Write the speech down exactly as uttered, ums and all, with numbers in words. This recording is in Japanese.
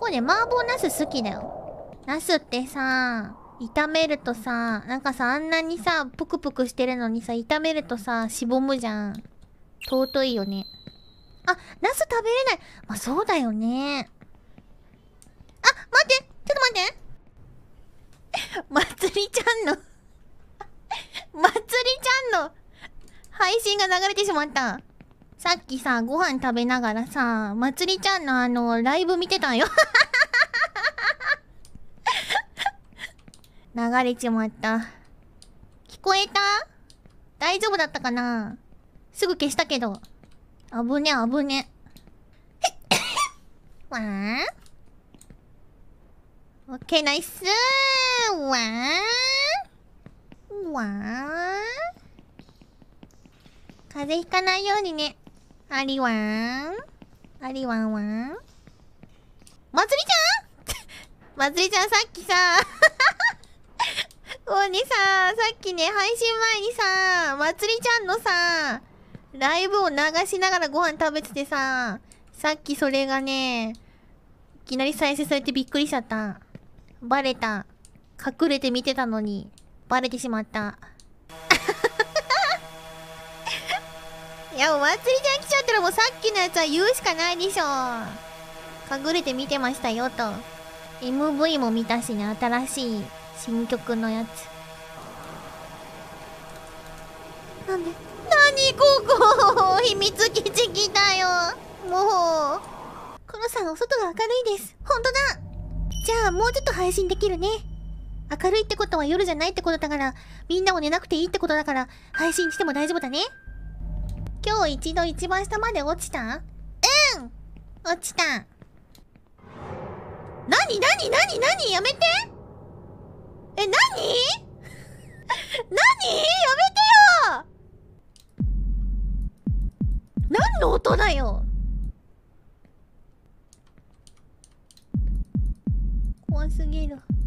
こで麻婆ナス好きだよ。ナスってさ、炒めるとさ、なんかさ、あんなにさ、ぷくぷくしてるのにさ、炒めるとさ、しぼむじゃん。尊いよね。あ、ナス食べれない。まあ、そうだよね。あ、待って、ちょっと待って。まつりちゃんのまつりちゃんの配信が流れてしまった。さっきさ、ご飯食べながらさ、まつりちゃんのあの、ライブ見てたんよ。流れちまった。聞こえた？大丈夫だったかな？すぐ消したけど。あぶねあぶね。わー？オッケーナイスー。わー？わー？風邪ひかないようにね。ありわーん。ありわんわん。まつりちゃんまつりちゃんさっきさもうねさ、さっきね、配信前にさ、まつりちゃんのさ、ライブを流しながらご飯食べててさ、さっきそれがね、いきなり再生されてびっくりしちゃった。バレた。隠れて見てたのに、バレてしまった。いや、お祭りちゃん来ちゃったらもうさっきのやつは言うしかないでしょ。隠れて見てましたよと。エムブイ も見たしね、新しい新曲のやつ。なんで？なにここ秘密基地来たよ。もう。コロさんお外が明るいです。ほんとだ。じゃあもうちょっと配信できるね。明るいってことは夜じゃないってことだから、みんなも寝なくていいってことだから、配信しても大丈夫だね。今日一度一番下まで落ちた？うん！落ちた。なになになになにやめて！え、なに？なに？やめてよ！何の音だよ！怖すぎる。